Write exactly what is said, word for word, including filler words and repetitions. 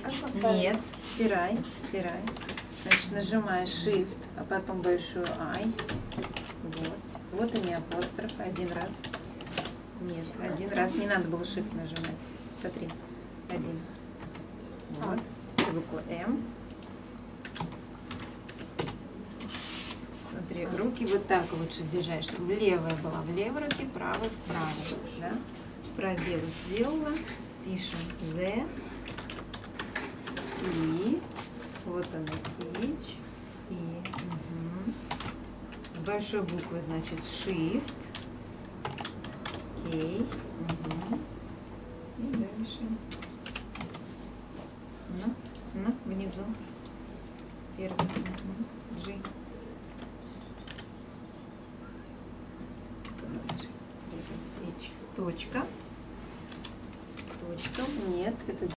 как поставить? Нет, стирай, стирай. Значит, нажимаешь Shift, а потом большую I. Вот. Вот и не апостроф. Один раз. Нет, один раз. Не надо было Shift нажимать. Смотри. Один. Вот. Теперь букву М. Смотри, руки вот так лучше держать, чтобы левая была в левой руке, правая в правой. Да? Пробел сделала. Пишем Z. T. Вот она, H. И. Угу. С большой буквы, значит, Shift. K. Угу. И дальше. Ну, ну, внизу. Первый. Угу. G. Точка. Точка. Нет, это